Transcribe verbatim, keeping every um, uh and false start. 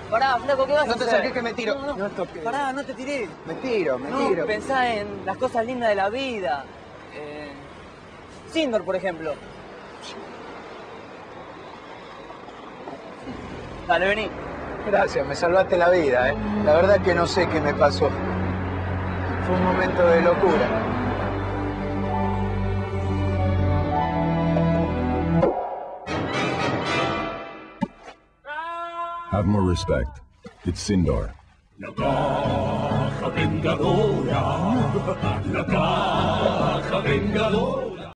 Pará, flaco, ¿qué vas No a te hacer? acerques que me tiro. No, no, No toques. Pará, no te tiré. Me tiro, me No, tiro. pensá en las cosas lindas de la vida. Eh, Sindor, por ejemplo. Dale, vení. Gracias, me salvaste la vida, ¿eh? La verdad que no sé qué me pasó. Fue un momento de locura. Have more respect. It's Sindor. La caja vengadora, la caja vengadora.